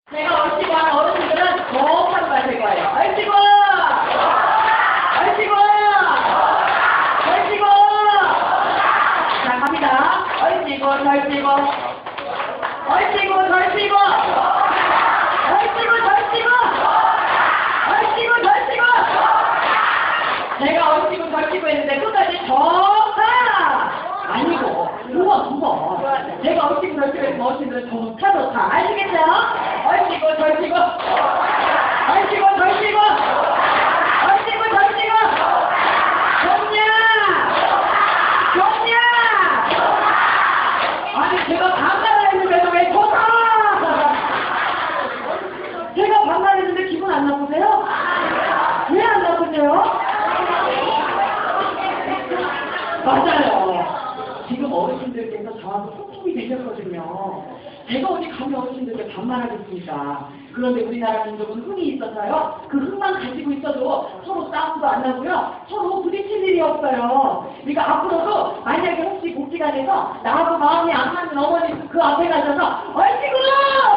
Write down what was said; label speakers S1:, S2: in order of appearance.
S1: 제가 얼씨구 하는 어르신들은 정확하게 마실 거예요. 얼씨구! 얼씨구! 얼씨구! 자, 갑니다. 얼씨구, 절씨구. 얼씨구, 절씨구. 얼씨구, 절씨구. 얼씨구, 절씨구. 제가 얼씨구, 절씨구 했는데 끝까지 좋다! 아니고, 우와. 제가 얼씨구, 절씨구 했으면 어르신들은 좋다. 아시겠어요? 얼씨구, 절씨구. 얼씨구, 절씨구. 얼씨구, 절씨구. 좋냐? 아니, 제가 반말을 했는데도 왜 좋다! 제가 반말했는데 기분 안 나쁘세요? 왜 안 나쁘세요? 맞아요. 지금 어르신들께서 저하고 소통이 되셨거든요. 제가 어디 감히 어르신들께 반말하겠습니까? 그런데 우리나라 민족은 흥이 있어서요. 그 흥만 가지고 있어도 서로 싸움도 안 나고요. 서로 부딪힐 일이 없어요. 그러니까 앞으로도 만약에 혹시 복지관에서 나하고 마음이 안 맞는 어머니 그 앞에 가셔서 얼씨구!